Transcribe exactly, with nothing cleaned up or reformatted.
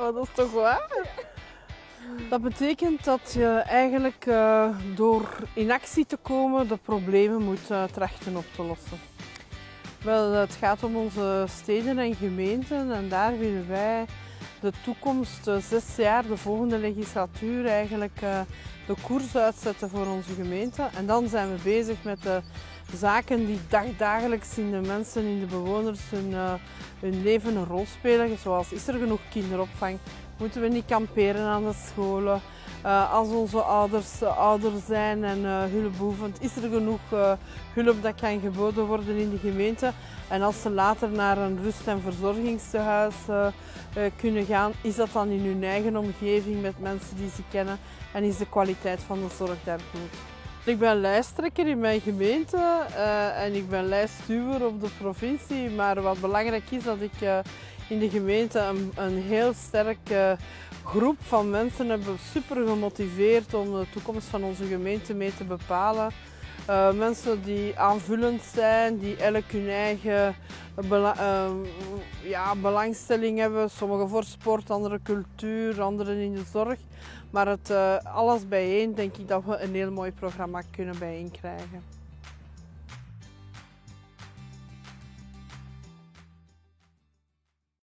Oh, dat is toch waar? Dat betekent dat je eigenlijk uh, door in actie te komen de problemen moet uh, trachten op te lossen. Wel, het gaat om onze steden en gemeenten en daar willen wij de toekomst, uh, zes jaar, de volgende legislatuur eigenlijk uh, de koers uitzetten voor onze gemeente. En dan zijn we bezig met de zaken die dagdagelijks in de mensen, in de bewoners hun, uh, hun leven een rol spelen. Zoals, is er genoeg kinderopvang? Moeten we niet kamperen aan de scholen? Uh, als onze ouders uh, ouder zijn en uh, hulpbehoevend, is er genoeg uh, hulp dat kan geboden worden in de gemeente? En als ze later naar een rust- en verzorgingstehuis uh, uh, kunnen gaan, is dat dan in hun eigen omgeving met mensen die ze kennen en is de kwaliteit van de zorg daar goed? Ik ben lijsttrekker in mijn gemeente uh, en ik ben lijstduwer op de provincie, maar wat belangrijk is dat ik uh, in de gemeente een, een heel sterke groep van mensen heb, super gemotiveerd om de toekomst van onze gemeente mee te bepalen. Uh, mensen die aanvullend zijn, die elk hun eigen bela uh, ja, belangstelling hebben. Sommigen voor sport, anderen cultuur, anderen in de zorg. Maar het, uh, alles bijeen denk ik dat we een heel mooi programma kunnen bijeen krijgen.